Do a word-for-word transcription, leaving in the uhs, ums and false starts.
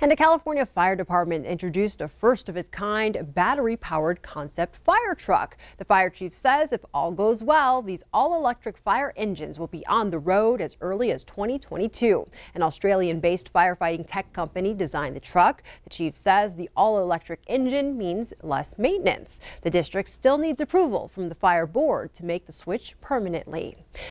And the California Fire Department introduced a first-of-its-kind battery-powered concept fire truck. The fire chief says if all goes well, these all-electric fire engines will be on the road as early as twenty twenty-two. An Australian-based firefighting tech company designed the truck. The chief says the all-electric engine means less maintenance. The district still needs approval from the fire board to make the switch permanently.